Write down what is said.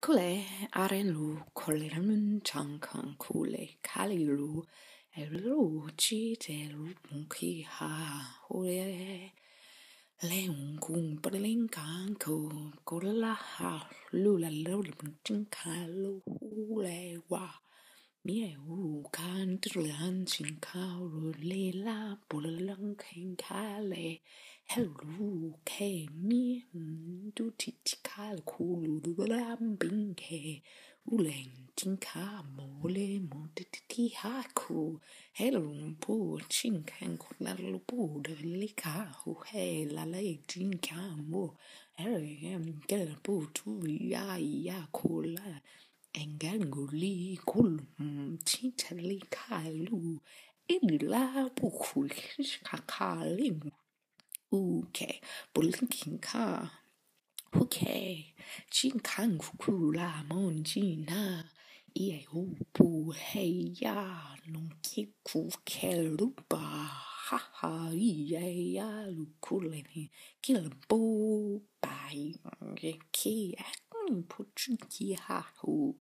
Kule arelu kolerun chankan kule kaliru elu chitelu punki ha hore leun kung berlingkan ko kola ha lula lula punkalu hule wa mie u kan trulan chinkau lela bulalang kinkale hello ke mi du titikal kulu lambinke ulen tinka mole montiti haku hello po chinkan kulalu po de lika hu he la le tinka mo get a po tu ya kula enganguli kulum chitali kalu ilila bukul kakalim okay blinking car okay chin kan kula monjina ie upu heya non kiku keluba haha ie ya lukuleni kilbo bai ki puchuki ha